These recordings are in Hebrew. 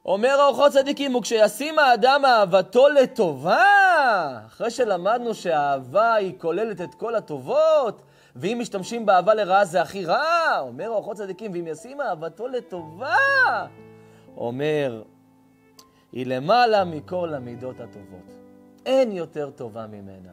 אומר האורחות צדיקים, וכשישים האדם אהבתו לטובה, אחרי שלמדנו שהאהבה היא כוללת את כל הטובות, ואם משתמשים באהבה לרעה זה הכי רע, אומר האורחות צדיקים, ואם ישים אהבתו לטובה, אומר, היא למעלה מכל המידות הטובות. אין יותר טובה ממנה.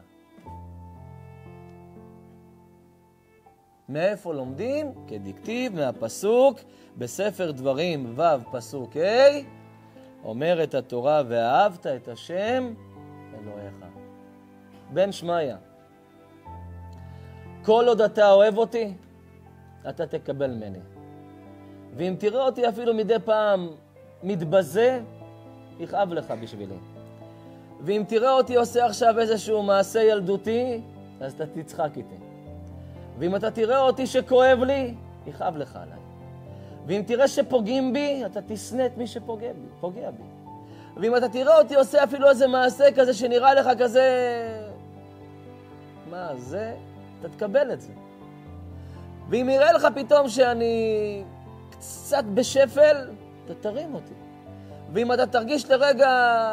מאיפה לומדים? כדכתיב מהפסוק בספר דברים ו' פסוק ה', אומרת התורה, ואהבת את השם אלוהיך. בן שמעיה, כל עוד אתה אוהב אותי, אתה תקבל ממני. ואם תראה אותי אפילו מדי פעם מתבזה, יכאב לך בשבילי. ואם תראה אותי עושה עכשיו איזשהו מעשה ילדותי, אז אתה תצחק איתי. ואם אתה תראה אותי שכואב לי, יכאב לך עליי. ואם תראה שפוגעים בי, אתה תשנא את מי שפוגע בי. ואם אתה תראה אותי עושה אפילו איזה מעשה כזה שנראה לך כזה, מה זה? אתה תקבל את זה. ואם יראה לך פתאום שאני קצת בשפל, אתה תרים אותי. ואם אתה תרגיש לרגע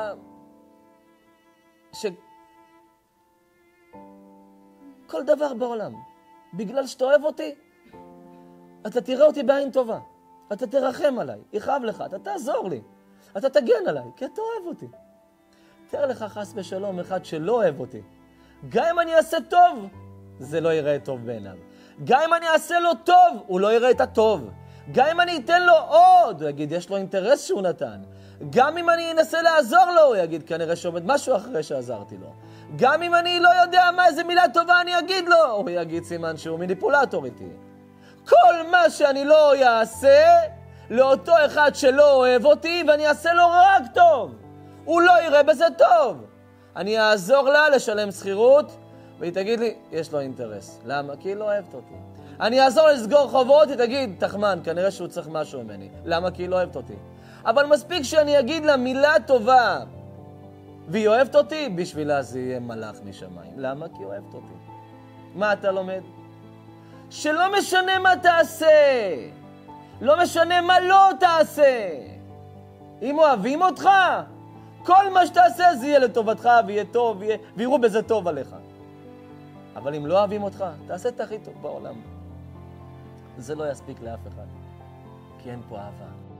כל דבר בעולם, בגלל שאתה אוהב אותי, אתה תראה אותי בעין טובה. אתה תרחם עליי, יכאב לך, אתה תעזור לי. אתה תגן עליי, כי אתה אוהב אותי. תאר לך חס ושלום אחד שלא אוהב אותי. גם אם אני אעשה טוב, זה לא יראה טוב בעיניו. גם אם אני אעשה לו טוב, הוא לא יראה את הטוב. גם אם אני אתן לו עוד, הוא יגיד, יש לו אינטרס שהוא נתן. גם אם אני אנסה לעזור לו, הוא יגיד, כנראה שעומד משהו אחרי שעזרתי לו. גם אם אני לא יודע מה, איזה מילה טובה אני אגיד לו, הוא יגיד סימן שהוא מניפולטור איתי. כל מה שאני לא אעשה לאותו אחד שלא אוהב אותי, ואני אעשה לו רק טוב. הוא לא יראה בזה טוב. אני אעזור לה לשלם שכירות, והיא תגיד לי, יש לו אינטרס. למה? כי היא לא אוהבת אותי. אני אעזור לסגור חובות, היא תגיד, תחמן, כנראה שהוא צריך משהו ממני. למה? כי היא לא אוהבת אותי. אבל מספיק שאני אגיד לה מילה טובה, והיא אוהבת אותי, בשבילה זה יהיה מלאך משמיים. למה? כי היא אוהבת אותי. מה אתה לומד? שלא משנה מה תעשה, לא משנה מה לא תעשה. אם אוהבים אותך, כל מה שתעשה זה יהיה לטובתך, ויהיה טוב, ויראו בזה טוב עליך. אבל אם לא אוהבים אותך, תעשה את הכי טוב בעולם. זה לא יספיק לאף אחד, כי אין פה אהבה.